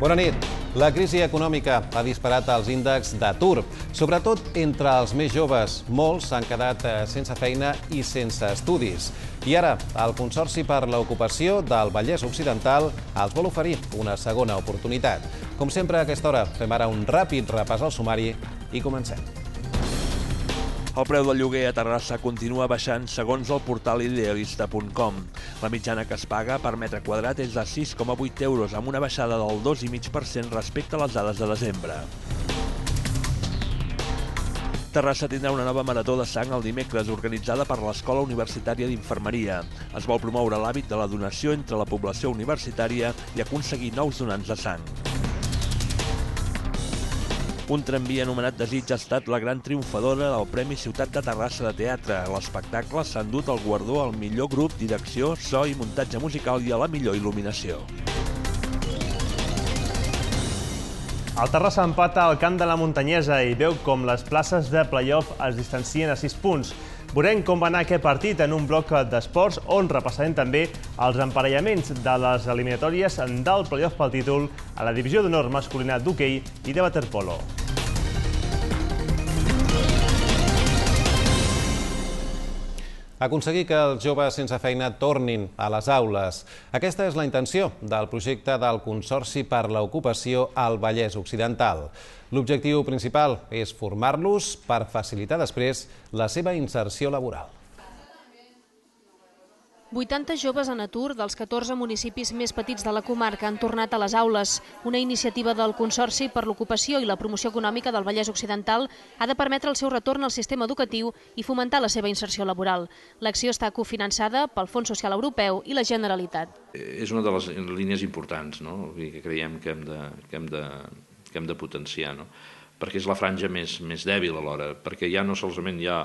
Bona nit. La crisi econòmica ha disparat els índexs d'atur, sobretot entre els més joves. Molts s'han quedat sense feina i sense estudis. I ara, el Consorci per l'Ocupació del Vallès Occidental els vol oferir una segona oportunitat. Com sempre, a aquesta hora, fem ara un ràpid repàs al sumari i comencem. El preu del lloguer a Terrassa continua baixant segons el portal idealista.com. La mitjana que es paga per metre quadrat és de 6,8 euros, amb una baixada del 2,5% respecte a les dades de desembre. Terrassa tindrà una nova marató de sang el dimecres, organitzada per l'Escola Universitària d'Infermeria. Es vol promoure l'hàbit de la donació entre la població universitària i aconseguir nous donants de sang. Un tramvia anomenat Desig ha estat la gran triomfadora del Premi Ciutat de Terrassa de Teatre. L'espectacle s'ha endut el guardó al millor grup, direcció, so i muntatge musical i a la millor il·luminació. El Terrassa empata al camp de la Muntanyesa i veu com les places de play-off es distancien a 6 punts. Veurem com va anar aquest partit en un bloc d'esports on repassarem també els emparellaments de les eliminatòries del play-off pel títol a la divisió d'honor masculina d'hoquei i de waterpolo. Aconseguir que els joves sense feina tornin a les aules. Aquesta és la intenció del projecte del Consorci per l'Ocupació al Vallès Occidental. L'objectiu principal és formar-los per facilitar després la seva inserció laboral. 80 joves en atur dels 14 municipis més petits de la comarca han tornat a les aules. Una iniciativa del Consorci per l'Ocupació i la Promoció Econòmica del Vallès Occidental ha de permetre el seu retorn al sistema educatiu i fomentar la seva inserció laboral. L'acció està cofinançada pel Fons Social Europeu i la Generalitat. És una de les línies importants, no? Que creiem que hem de potenciar, no? Perquè és la franja més dèbil alhora, perquè ja no solament hi ha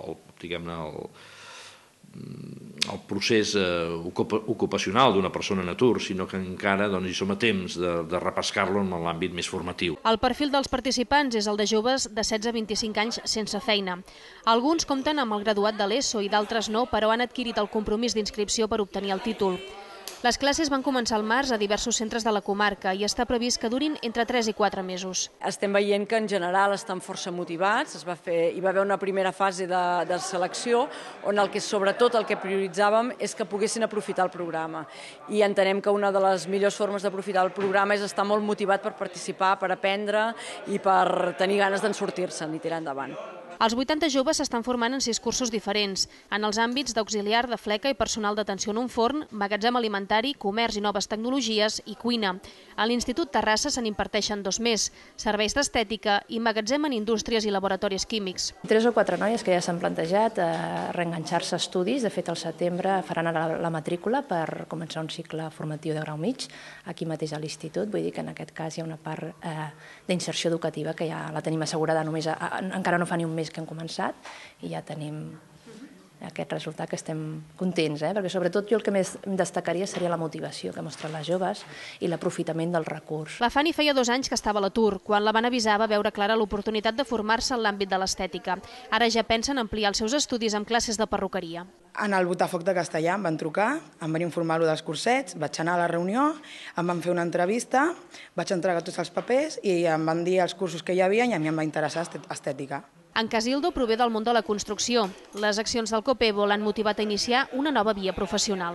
el procés ocupacional d'una persona en atur, sinó que encara hi som a temps de repescar-lo en l'àmbit més formatiu. El perfil dels participants és el de joves de 16 a 25 anys sense feina. Alguns compten amb el graduat de l'ESO i d'altres no, però han adquirit el compromís d'inscripció per obtenir el títol. Les classes van començar al març a diversos centres de la comarca i està previst que durin entre 3 i 4 mesos. Estem veient que en general estan força motivats. Hi va haver una primera fase de selecció on sobretot el que prioritzàvem és que poguessin aprofitar el programa. I entenem que una de les millors formes d'aprofitar el programa és estar molt motivat per participar, per aprendre i per tenir ganes d'en sortir-se'n i tirar endavant. Els 80 joves s'estan formant en 6 cursos diferents, en els àmbits d'auxiliar de fleca i personal d'atenció en un forn, magatzem alimentari, comerç i noves tecnologies i cuina. A l'Institut Terrassa se n'imparteixen 2 més, serveis d'estètica i magatzem en indústries i laboratoris químics. 3 o 4 noies que ja s'han plantejat reenganxar-se a estudis. De fet, al setembre faran la matrícula per començar un cicle formatiu de grau mig aquí mateix a l'Institut. Vull dir que en aquest cas hi ha una part d'inserció educativa que ja la tenim assegurada, encara no fa ni un mes que hem començat i ja tenim aquest resultat que estem contents, perquè sobretot jo el que més destacaria seria la motivació que mostren les joves i l'aprofitament del recurs. La Fanny feia 2 anys que estava a l'atur. Quan la van avisar va veure clara l'oportunitat de formar-se en l'àmbit de l'estètica. Ara ja pensen ampliar els seus estudis amb classes de perruqueria. En el Botafoc de Castellà em van trucar, em van informar dels cursets, vaig anar a la reunió, em van fer una entrevista, vaig entregar tots els papers i em van dir els cursos que hi havia i a mi em va interessar estètica. En Casildo prové del món de la construcció. Les accions del Copebo l'han motivat a iniciar una nova via professional.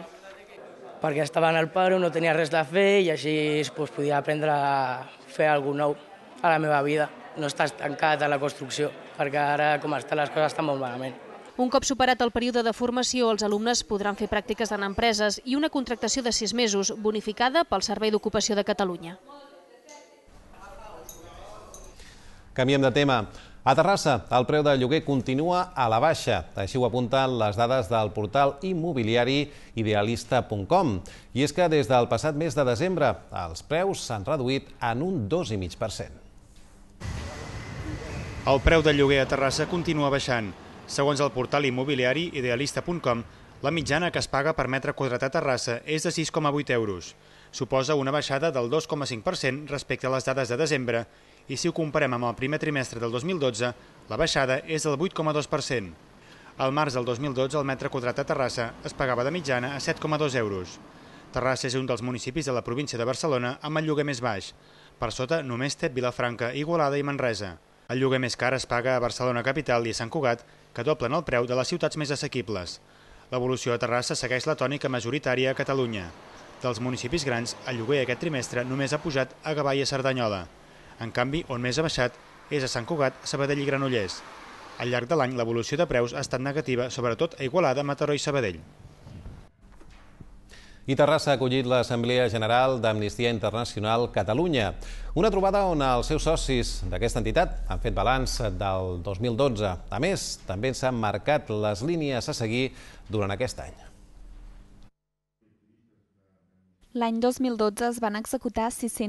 Perquè estava en el paro, no tenia res de fer i així podia aprendre a fer alguna cosa nou a la meva vida. No estar estancat a la construcció, perquè ara, com estan les coses, estan molt malament. Un cop superat el període de formació, els alumnes podran fer pràctiques en empreses i una contractació de 6 mesos, bonificada pel Servei d'Ocupació de Catalunya. Canviem de tema. A Terrassa, el preu del lloguer continua a la baixa. Així ho apunten les dades del portal immobiliari idealista.com. I és que des del passat mes de desembre els preus s'han reduït en un 2,5%. El preu del lloguer a Terrassa continua baixant. Segons el portal immobiliari idealista.com, la mitjana que es paga per metre quadrat a Terrassa és de 6,8 euros. Suposa una baixada del 2,5% respecte a les dades de desembre i si ho comparem amb el primer trimestre del 2012, la baixada és del 8,2%. Al març del 2012, el metre quadrat a Terrassa es pagava de mitjana a 7,2 euros. Terrassa és un dels municipis de la província de Barcelona amb el lloguer més baix. Per sota només té Vilafranca, Igualada i Manresa. El lloguer més car es paga a Barcelona Capital i a Sant Cugat, que doblen el preu de les ciutats més assequibles. L'evolució a Terrassa segueix la tònica majoritària a Catalunya. Dels municipis grans, el lloguer aquest trimestre només ha pujat a Gavà i a Cerdanyola. En canvi, on més ha baixat és a Sant Cugat, Sabadell i Granollers. Al llarg de l'any, l'evolució de preus ha estat negativa, sobretot a Igualada, Mataró i Sabadell. I Terrassa ha acollit l'Assemblea General d'Amnistia Internacional Catalunya, una trobada on els seus socis d'aquesta entitat han fet balanç del 2012. A més, també s'han marcat les línies a seguir durant aquest any. L'any 2012 es van executar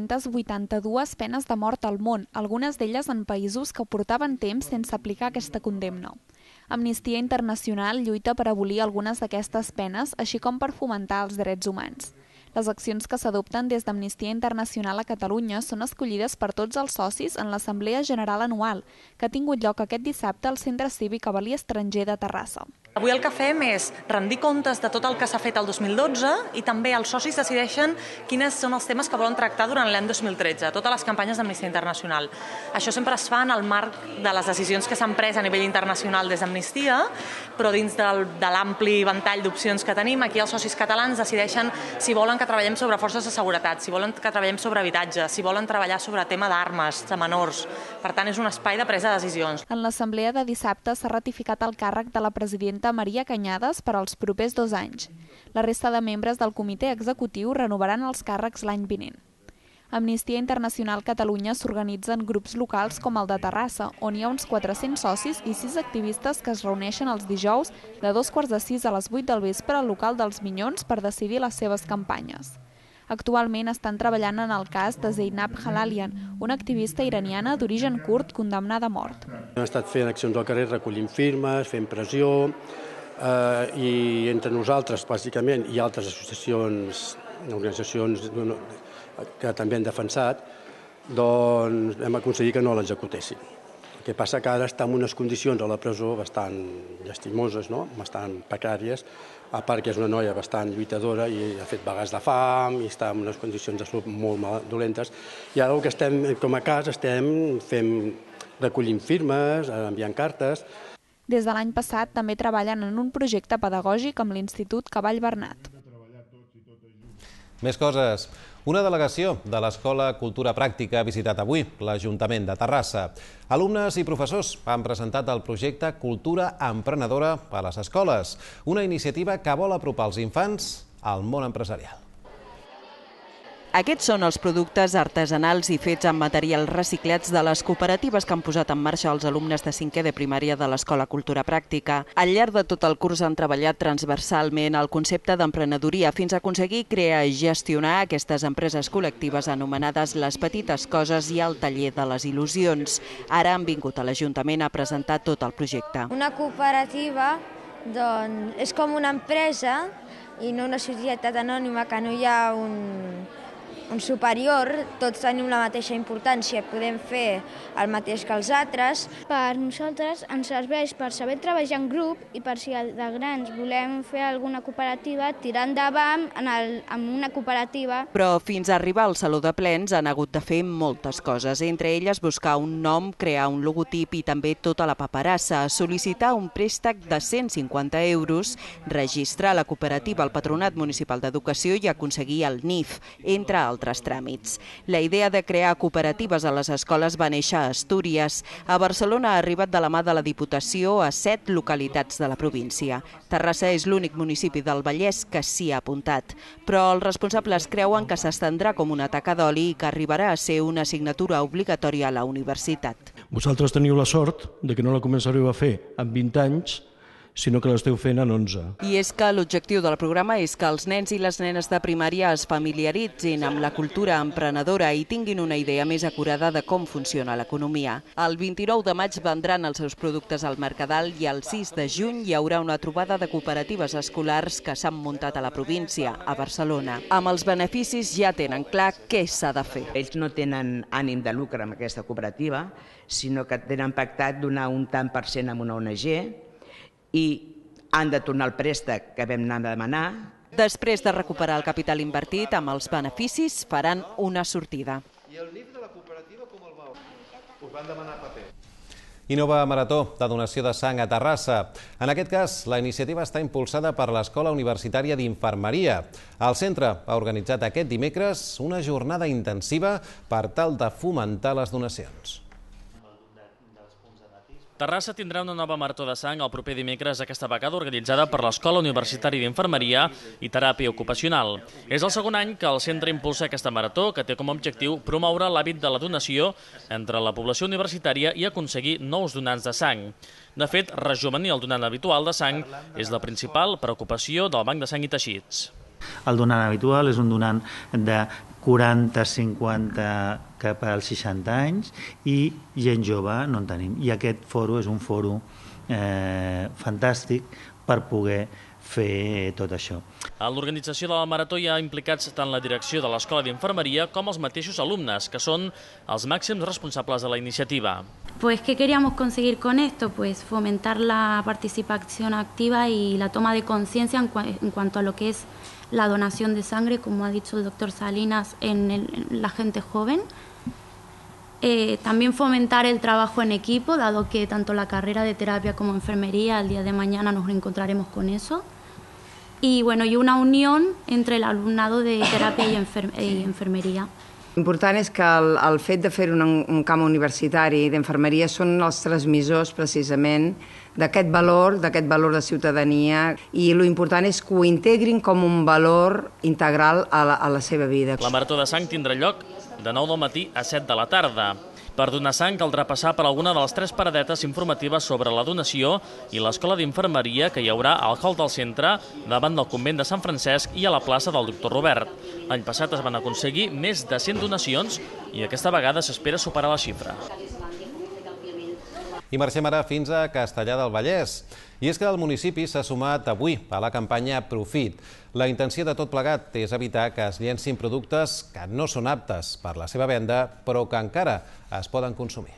682 penes de mort al món, algunes d'elles en països que portaven temps sense aplicar aquesta condemna. Amnistia Internacional lluita per abolir algunes d'aquestes penes, així com per fomentar els drets humans. Les accions que s'adopten des d'Amnistia Internacional a Catalunya són escollides per tots els socis en l'Assemblea General Anual, que ha tingut lloc aquest dissabte al Centre Cívic Avel·lí Estranger de Terrassa. Avui el que fem és rendir comptes de tot el que s'ha fet el 2012 i també els socis decideixen quins són els temes que volen tractar durant l'any 2013, totes les campanyes d'Amnistia Internacional. Això sempre es fa en el marc de les decisions que s'han pres a nivell internacional des d'Amnistia, però dins de l'ampli ventall d'opcions que tenim, aquí els socis catalans decideixen si volen que treballem sobre forces de seguretat, si volen que treballem sobre habitatge, si volen treballar sobre tema d'armes, de menors. Per tant, és un espai de presa de decisions. En l'assemblea de dissabte s'ha ratificat el càrrec de la presidenta Maria Cañadas per als propers 2 anys. La resta de membres del comitè executiu renovaran els càrrecs l'any vinent. Amnistia Internacional Catalunya s'organitza en grups locals com el de Terrassa, on hi ha uns 400 socis i 6 activistes que es reuneixen els dijous de 2:45 a les 8 del vespre al local dels Minyons per decidir les seves campanyes. Actualment estan treballant en el cas de Zeinab Halalian, una activista iraniana d'origen kurd condemnada a mort. Hem estat fent accions al carrer, recollint firmes, fent pressió, i entre nosaltres, bàsicament, i altres associacions, organitzacions que també han defensat, doncs hem aconseguit que no l'executessin. El que passa que ara està en unes condicions a la presó bastant llastimoses, bastant precàries, a part que és una noia bastant lluitadora i ha fet vagues de fam i està en unes condicions de salut molt dolentes. I ara el que estem, com a cas, estem recollint firmes, enviant cartes. Des de l'any passat també treballen en un projecte pedagògic amb l'Institut Cavall Bernat. Més coses. Una delegació de l'Escola Cultura Pràctica ha visitat avui l'Ajuntament de Terrassa. Alumnes i professors han presentat el projecte Cultura Emprenedora a les escoles, una iniciativa que vol apropar els infants al món empresarial. Aquests són els productes artesanals i fets amb materials reciclats de les cooperatives que han posat en marxa els alumnes de 5è de primària de l'Escola Cultura Pràctica. Al llarg de tot el curs han treballat transversalment el concepte d'emprenedoria fins a aconseguir crear i gestionar aquestes empreses col·lectives anomenades les petites coses i el taller de les il·lusions. Ara han vingut a l'Ajuntament a presentar tot el projecte. Una cooperativa és com una empresa i no una societat anònima que no hi ha un superior, tots tenim la mateixa importància, podem fer el mateix que els altres. Per nosaltres ens serveix per saber treballar en grup i per si de grans volem fer alguna cooperativa, tirar endavant amb una cooperativa. Però fins a arribar al Saló de Plens han hagut de fer moltes coses, entre elles buscar un nom, crear un logotip i també tota la paperassa, sol·licitar un préstec de 150 euros, registrar la cooperativa al Patronat Municipal d'Educació i aconseguir el NIF, entre altres tràmits. La idea de crear cooperatives a les escoles va néixer a Astúries. A Barcelona ha arribat de la mà de la Diputació a 7 localitats de la província. Terrassa és l'únic municipi del Vallès que s'hi ha apuntat. Però els responsables creuen que s'estendrà com una taca d'oli i que arribarà a ser una assignatura obligatòria a la universitat. Vosaltres teniu la sort de que no la començareu a fer en 20 anys, sinó que l'esteu fent en 11. I és que l'objectiu del programa és que els nens i les nenes de primària es familiaritzin amb la cultura emprenedora i tinguin una idea més acurada de com funciona l'economia. El 29 de maig vendran els seus productes al Mercadal i el 6 de juny hi haurà una trobada de cooperatives escolars que s'han muntat a la província, a Barcelona. Amb els beneficis ja tenen clar què s'ha de fer. Ells no tenen ànim de lucre amb aquesta cooperativa, sinó que tenen pactat donar un tant per cent a una ONG i han de tornar el préstec que vam anar a demanar Després de recuperar el capital invertit, amb els beneficis faran una sortida. I el NIF de la cooperativa com el vau? Us van demanar paper. I nova marató de donació de sang a Terrassa. En aquest cas, la iniciativa està impulsada per l'Escola Universitària d'Infermeria. El centre ha organitzat aquest dimecres una jornada intensiva per tal de fomentar les donacions. Terrassa tindrà una nova marató de sang el proper dimecres, aquesta vegada organitzada per l'Escola Universitària d'Infermeria i Teràpia Ocupacional. És el segon any que el centre impulsa aquesta marató, que té com a objectiu promoure l'hàbit de la donació entre la població universitària i aconseguir nous donants de sang. De fet, rejovenir el donant habitual de sang és la principal preocupació del Banc de Sang i Teixits. El donant habitual és un donant de 40-50 cap als 60 anys i gent jove no en tenim. I aquest foro és un foro fantàstic per poder fer tot això. A l'organització de la marató hi ha implicats tant la direcció de l'Escola d'Infermeria com els mateixos alumnes, que són els màxims responsables de la iniciativa. Pues, ¿qué queríamos conseguir con esto? Pues fomentar la participación activa y la toma de conciencia en cuanto a lo que es la donación de sangre, como ha dicho el doctor Salinas, en la gente joven. También fomentar el trabajo en equipo, dado que tanto la carrera de terapia como enfermería, el día de mañana nos encontraremos con eso. Y bueno, y una unión entre el alumnado de terapia y enfermería. L'important és que el fet de fer un camp universitari d'enfermeria són els transmissors precisament d'aquest valor de ciutadania, i l'important és que ho integrin com un valor integral a la seva vida. La marató de sang tindrà lloc de 9 del matí a 7 de la tarda. Per donar sang caldrà passar per alguna de les 3 paradetes informatives sobre la donació i l'Escola d'Infermeria que hi haurà al hall del centre, davant del convent de Sant Francesc i a la plaça del Doctor Robert. L'any passat es van aconseguir més de 100 donacions i aquesta vegada s'espera superar la xifra. I marxem ara fins a Castellar del Vallès. I és que el municipi s'ha sumat avui a la campanya Profit. La intenció de tot plegat és evitar que es llencin productes que no són aptes per la seva venda, però que encara es poden consumir.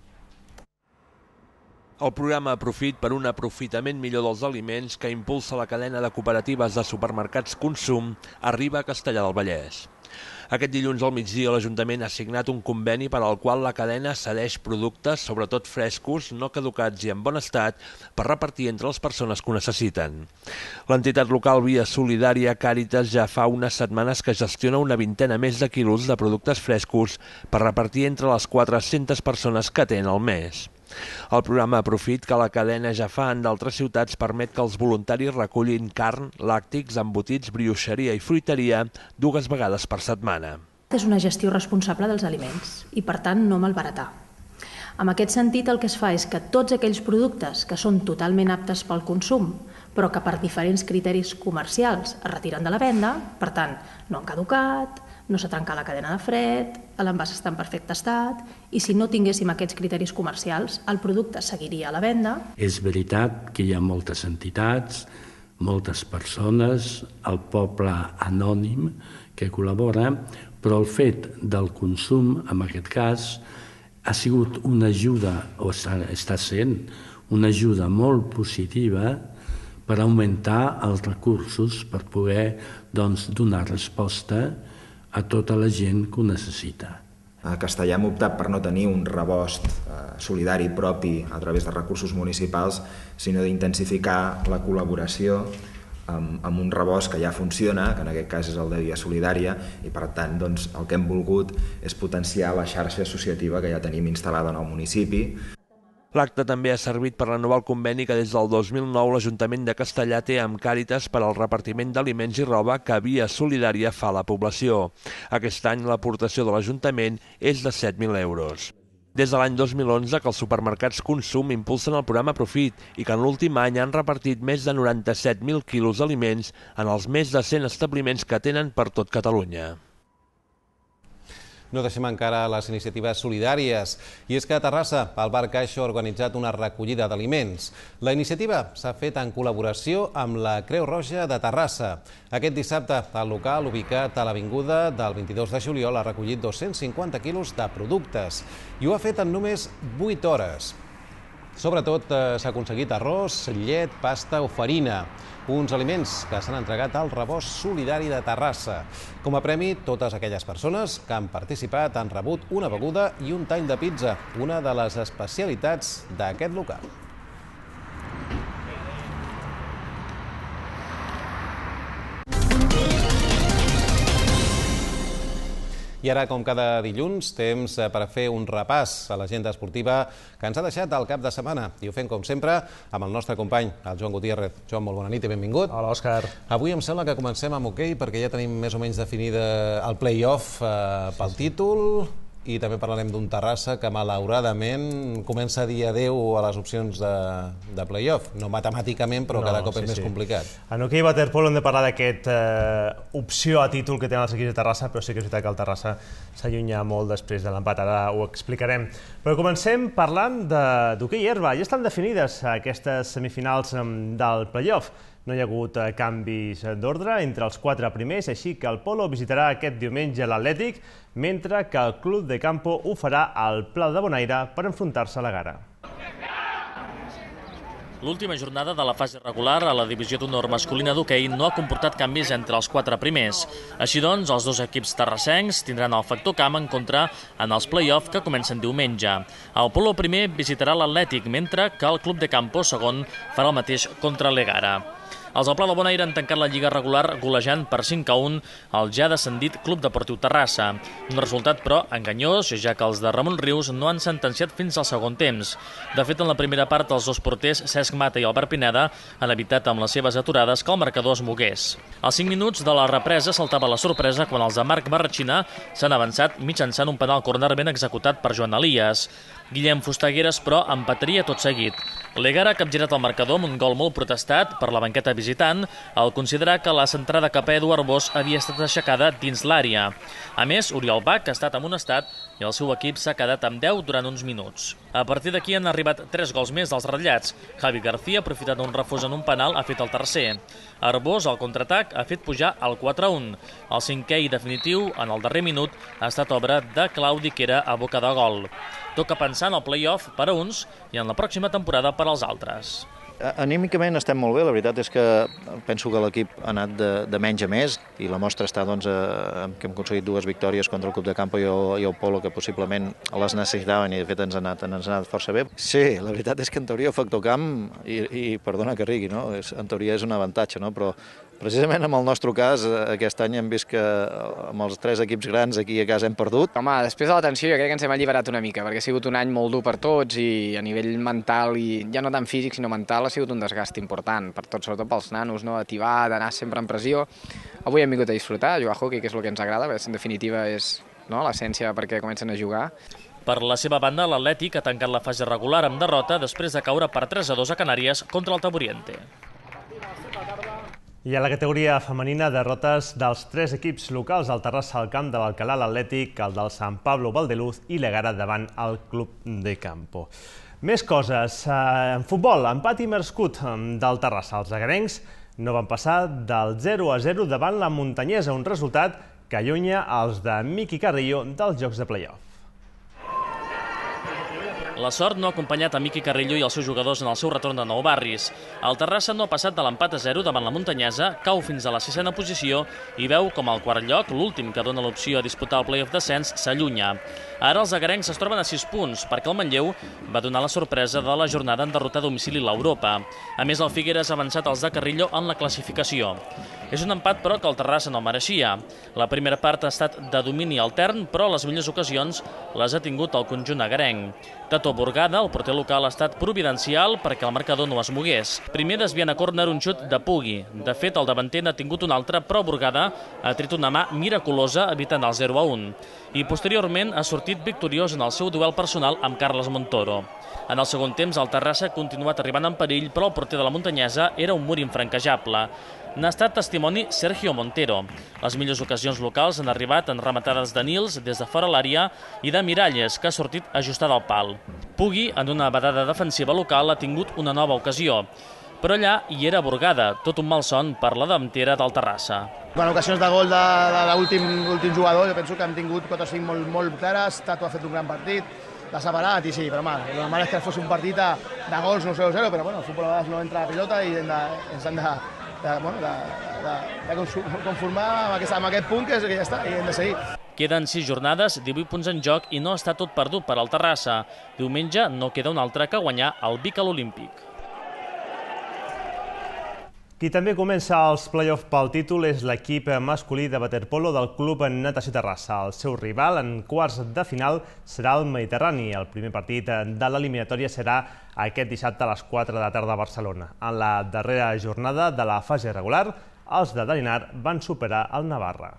El programa Profit per un aprofitament millor dels aliments que impulsa la cadena de cooperatives de supermercats Consum arriba a Castellar del Vallès. Aquest dilluns al migdia l'Ajuntament ha signat un conveni per al qual la cadena cedeix productes, sobretot frescos, no caducats i en bon estat, per repartir entre les persones que ho necessiten. L'entitat local Via Solidària Càritas ja fa unes setmanes que gestiona una vintena més de quilos de productes frescos per repartir entre les 400 persones que tenen al mes. El programa Profit que la cadena ja fa en d'altres ciutats permet que els voluntaris recullin carn, làctics, embotits, brioixeria i fruiteria 2 vegades per setmana. És una gestió responsable dels aliments i, per tant, no malbaratar. En aquest sentit, el que es fa és que tots aquells productes que són totalment aptes pel consum, però que per diferents criteris comercials es retiren de la venda, per tant, no han caducat, no s'ha trencat la cadena de fred, l'envàs està en perfecte estat, i si no tinguéssim aquests criteris comercials, el producte seguiria a la venda. És veritat que hi ha moltes entitats, moltes persones, el poble anònim que col·labora, però el fet del consum, en aquest cas, ha sigut una ajuda, o està sent una ajuda molt positiva per augmentar els recursos, per poder donar resposta a tota la gent que ho necessita. A Castellar hem optat per no tenir un rebost solidari propi a través de recursos municipals, sinó d'intensificar la col·laboració amb un rebost que ja funciona, que en aquest cas és el de Via Solidària, i per tant el que hem volgut és potenciar la xarxa associativa que ja tenim instal·lada en el municipi. L'acte també ha servit per renovar el conveni que des del 2009 l'Ajuntament de Castellar té amb Càritas per al repartiment d'aliments i roba que Via Solidària fa a la població. Aquest any l'aportació de l'Ajuntament és de 7.000 euros. Des de l'any 2011 que els supermercats Consum impulsen el programa Profit i que en l'últim any han repartit més de 97.000 quilos d'aliments en els més de 100 establiments que tenen per tot Catalunya. No deixem encara les iniciatives solidàries. I és que a Terrassa el Bar Caixo ha organitzat una recollida d'aliments. La iniciativa s'ha fet en col·laboració amb la Creu Roja de Terrassa. Aquest dissabte, el local, ubicat a l'avinguda del 22 de juliol, ha recollit 250 quilos de productes i ho ha fet en només 8 hores. Sobretot s'ha aconseguit arròs, llet, pasta o farina, uns aliments que s'han entregat al Rebost Solidari de Terrassa. Com a premi, totes aquelles persones que han participat han rebut una beguda i un tall de pizza, una de les especialitats d'aquest local. I ara, com cada dilluns, temps per fer un repàs a l'agenda esportiva que ens ha deixat el cap de setmana. I ho fem, com sempre, amb el nostre company, el Joan Gutiérrez. Joan, molt bona nit i benvingut. Hola, Òscar. Avui em sembla que comencem amb hoquei, perquè ja tenim més o menys definida el play-off pel títol. I també parlarem d'un Terrassa que, malauradament, comença a dir adeu a les opcions de play-off. No matemàticament, però cada cop és més complicat. En hoquei waterpolo hem de parlar d'aquesta opció a títol que tenen els equips de Terrassa, però sí que és veritat que el Terrassa s'allunya molt després de l'empat. Ara ho explicarem. Però comencem parlant d'hoquei herba. Ja estan definides aquestes semifinals del play-off. No hi ha hagut canvis d'ordre entre els 4 primers, així que el Polo visitarà aquest diumenge l'Atlètic, mentre que el Club de Campo ho farà al Pla de Bonaire per enfrontar-se a la Gara. L'última jornada de la fase regular a la divisió d'honor masculina d'hoquei no ha comportat canvis entre els 4 primers. Així doncs, els 2 equips terrassencs tindran el factor camp en contra en els play-off que comencen diumenge. El Polo primer visitarà l'Atlètic, mentre que el Club de Campo segon farà el mateix contra l'Egara. Els del Pla de Bonaire han tancat la lliga regular golejant per 5-1 el ja descendit Club Deportiu Terrassa. Un resultat, però, enganyós, ja que els de Ramon Rius no han sentenciat fins al segon temps. De fet, en la primera part, els 2 porters, Cesc Mata i Albert Pineda, han evitat amb les seves aturades que el marcador es mogués. Als 5 minuts de la represa saltava la sorpresa quan els de Marc Barratxina s'han avançat mitjançant un penal córner ben executat per Joan Elias. Guillem Fustagueres, però, empataria tot seguit. L'Egara ha capgirat el marcador amb un gol molt protestat per la banqueta visitant al considerar que la centrada cap a Eduard Bosch havia estat aixecada dins l'àrea. A més, Oriol Bach ha estat amonestat i el seu equip s'ha quedat amb 10 durant uns minuts. A partir d'aquí han arribat 3 gols més dels ratllats. Javi García, aprofitant un refús en un penal, ha fet el tercer. Arbós, al contraatac, ha fet pujar al 4-1. El 5è i definitiu, en el darrer minut, ha estat obra de Claudi Quera a boca de gol. Toca pensar en el play-off per a uns i en la pròxima temporada per als altres. Anímicament estem molt bé, la veritat és que penso que l'equip ha anat de menys a més i la mostra està que hem aconseguit 2 victòries contra el Club de Campo i el Polo, que possiblement les necessitaven i de fet ens ha anat força bé. Sí, la veritat és que en teoria el factor camp, i perdona que rigui, no? En teoria és un avantatge, no? Però precisament en el nostre cas, aquest any hem vist que amb els 3 equips grans aquí a casa hem perdut. Home, després de la tensió jo crec que ens hem alliberat una mica, perquè ha sigut un any molt dur per tots i a nivell mental, i ja no tant físic sinó mental, ha sigut un desgast important per tots, sobretot pels nanos, no? Ativar, d'anar sempre en pressió. Avui hem vingut a disfrutar, a jugar a hockey, que és el que ens agrada, perquè en definitiva és l'essència perquè comencen a jugar. Per la seva banda, l'Atlètic ha tancat la fase regular amb derrota després de caure per 3-2 a Canàries contra el Taburiente. I a la categoria femenina, derrotes dels 3 equips locals, el Terrassa al camp de l'Alcalá, l'Atlètic, el del Sant Pablo Valdeluz i l'Egara davant el Club de Campo. Més coses. En futbol, empat i merescut del Terrassa. Els egarencs no van passar del 0-0 davant la Muntanyesa, un resultat que allunya els de Miqui Carrillo dels jocs de play-off. La sort no ha acompanyat a Miqui Carrillo i els seus jugadors en el seu retorn de Nou Barris. El Terrassa no ha passat de l'empat a 0 davant la Muntanyesa, cau fins a la 6a posició i veu com el quart lloc, l'últim que dona l'opció a disputar el play-off descens, s'allunya. Ara els agarencs es troben a 6 punts, perquè el Manlleu va donar la sorpresa de la jornada en derrotar a domicili l'Europa. A més, el Figueres ha avançat els de Carrillo en la classificació. És un empat, però, que el Terrassa no mereixia. La primera part ha estat de domini altern, però les millors ocasions les ha tingut el conjunt agarenc. Tato Burgada, el porter local, ha estat providencial perquè el marcador no es mogués. Primer desviant a córner un xut de Pugui. De fet, el davanter n'ha tingut un altre, però Burgada ha tret una mà miraculosa evitant el 0-1. I posteriorment ha sortit victoriós en el seu duel personal amb Carles Montoro. En el segon temps, el Terrassa ha continuat arribant en perill, però el porter de la Muntanyesa era un mur infranquejable. N'ha estat testimoni Sergio Montero. Les millors ocasions locals han arribat en rematades de Nils des de fora l'àrea i de Miralles, que ha sortit ajustada al pal. Pugui, en una badada defensiva local, ha tingut una nova ocasió. Però allà hi era Burgada, tot un malson per la davantera del Terrassa. En ocasions de gol de l'últim jugador, jo penso que han tingut 4 o 5 molt clares. Tato ha fet un gran partit, separat, i sí, però home, el normal és que fos un partit de gols, no 0-0, però bueno, el futbol a vegades no entra a la pilota i ens hem de conformar amb aquest punt, que ja està, i hem de seguir. Queden 6 jornades, 18 punts en joc i no està tot perdut per al Terrassa. Diumenge no queda un altre que guanyar el Vic a l'Olímpic. Qui també comença els play-off pel títol és l'equip masculí de waterpolo del Club Natació Terrassa. El seu rival en quarts de final serà el Mediterrani. El primer partit de l'eliminatòria serà aquest dissabte a les 4 de la tarda a Barcelona. En la darrera jornada de la fase regular, els de Dalinar van superar el Navarra.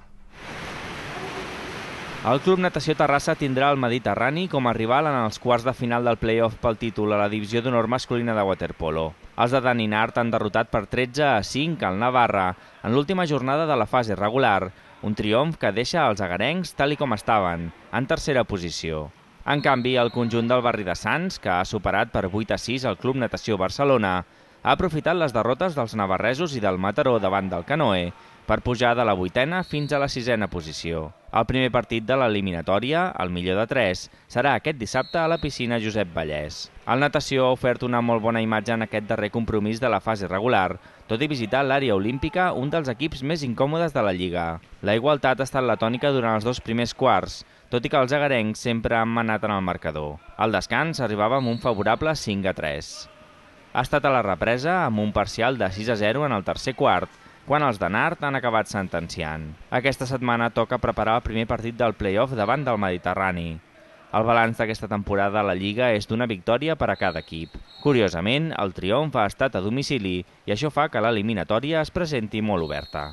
El Club Natació Terrassa tindrà el Mediterrani com a rival en els quarts de final del play-off pel títol a la divisió d'honor masculina de waterpolo. Els de Daninart han derrotat per 13-5 al Navarra en l'última jornada de la fase regular, un triomf que deixa els agarencs tal i com estaven, en tercera posició. En canvi, el conjunt del barri de Sants, que ha superat per 8-6 el Club Natació Barcelona, ha aprofitat les derrotes dels navarresos i del Mataró davant del Canoe per pujar de la 8a fins a la 6a posició. El primer partit de l'eliminatòria, el millor de 3, serà aquest dissabte a la piscina Josep Vallès. El Natació ha ofert una molt bona imatge en aquest darrer compromís de la fase regular, tot i visitar l'àrea olímpica, un dels equips més incòmodes de la Lliga. La igualtat ha estat la tònica durant els 2 primers quarts, tot i que els agarencs sempre han manat en el marcador. Al descans arribava amb un favorable 5-3. Ha estat a la represa amb un parcial de 6-0 en el tercer quart, quan els de Nart han acabat sentenciant. Aquesta setmana toca preparar el primer partit del play-off davant del Mediterrani. El balanç d'aquesta temporada a la Lliga és d'una victòria per a cada equip. Curiosament, el triomf ha estat a domicili i això fa que l'eliminatòria es presenti molt oberta.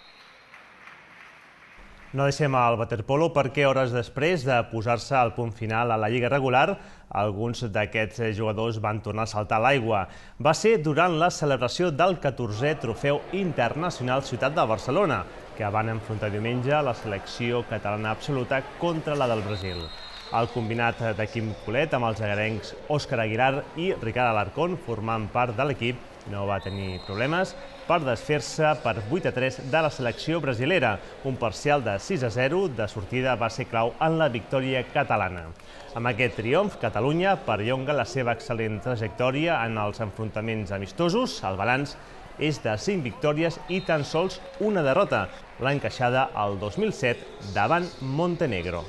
No deixem el waterpolo perquè hores després de posar-se al punt final a la Lliga regular, alguns d'aquests jugadors van tornar a saltar a l'aigua. Va ser durant la celebració del 14è Trofeu Internacional Ciutat de Barcelona, que van enfrontar diumenge la selecció catalana absoluta contra la del Brasil. El combinat de Quim Colet amb els agarencs Òscar Aguilar i Ricard Alarcón, formant part de l'equip, no va tenir problemes per desfer-se per 8-3 de la selecció brasilera. Un parcial de 6-0 de sortida va ser clau en la victòria catalana. Amb aquest triomf, Catalunya perllonga la seva excel·lent trajectòria en els enfrontaments amistosos. El balanç és de 5 victòries i tan sols una derrota, l'encaixada al 2007 davant Montenegro.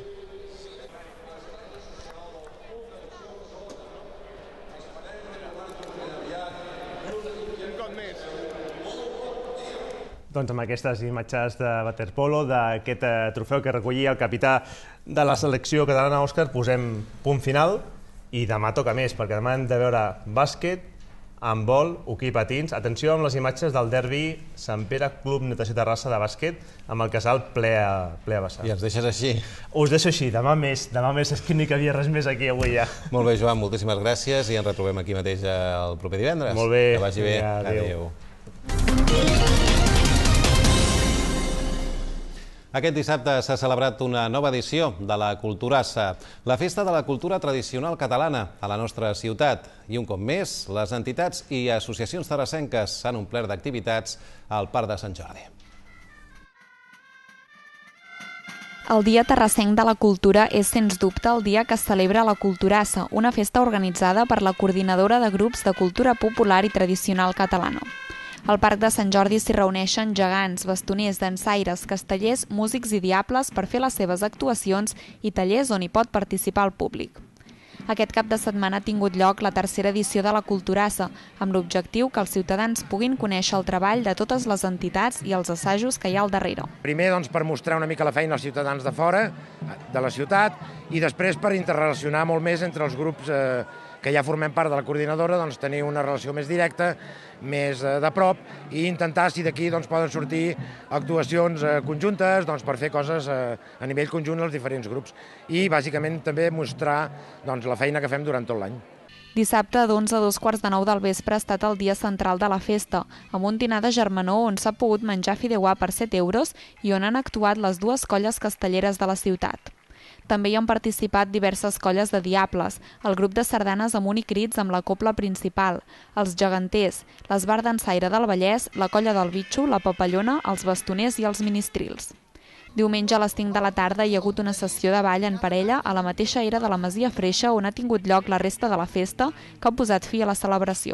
Doncs amb aquestes imatges de waterpolo, d'aquest trofeu que recollia el capità de la selecció catalana, Òscar, posem punt final i demà toca més, perquè demà hem de veure bàsquet, handbol, hoquei patins. Atenció amb les imatges del derbi Sant Pere Club Natació Terrassa de bàsquet amb el casal ple a vessar. I ens deixes així? Us deixo així, demà més, és que no hi havia res més aquí avui ja. Molt bé, Joan, moltíssimes gràcies i ens retrobem aquí mateix el proper divendres. Molt bé. Que vagi bé. Adéu. Aquest dissabte s'ha celebrat una nova edició de la Culturassa, la festa de la cultura tradicional catalana a la nostra ciutat. I un cop més, les entitats i associacions terrassenques s'han omplert d'activitats al Parc de Sant Jordi. El Dia Terrassenc de la Cultura és, sens dubte, el dia que es celebra la Culturassa, una festa organitzada per la Coordinadora de Grups de Cultura Popular i Tradicional Catalana. Al Parc de Sant Jordi s'hi reuneixen gegants, bastoners, dansaires, castellers, músics i diables per fer les seves actuacions i tallers on hi pot participar el públic. Aquest cap de setmana ha tingut lloc la tercera edició de la Culturassa, amb l'objectiu que els ciutadans puguin conèixer el treball de totes les entitats i els assajos que hi ha al darrere. Primer, per mostrar una mica la feina als ciutadans de fora, de la ciutat, i després per interrelacionar molt més entre els grups que ja formem part de la coordinadora, tenir una relació més directa, més de prop, i intentar, si d'aquí poden sortir actuacions conjuntes per fer coses a nivell conjunt als diferents grups. I, bàsicament, també mostrar la feina que fem durant tot l'any. Dissabte, d'11 a 2:45 del vespre, ha estat el dia central de la festa, amb un dinar de germanor on s'ha pogut menjar fideuà per 7 euros i on han actuat les dues colles castelleres de la ciutat. També hi han participat diverses colles de diables, el grup de sardanes Amunt i Crits amb la cobla principal, els geganters, l'Esbar Dansaire del Vallès, la colla del Bitxo, la Papallona, els bastoners i els ministrils. Diumenge a les 5 de la tarda hi ha hagut una sessió de ball en parella a la mateixa era de la Masia Freixa on ha tingut lloc la resta de la festa que ha posat fi a la celebració.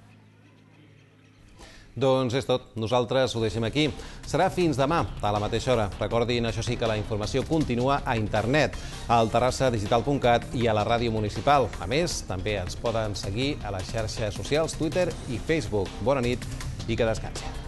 Doncs és tot. Nosaltres ho deixem aquí. Serà fins demà, a la mateixa hora. Recordin, això sí, que la informació continua a internet, al terrassadigital.cat i a la ràdio municipal. A més, també ens poden seguir a les xarxes socials, Twitter i Facebook. Bona nit i que descansin.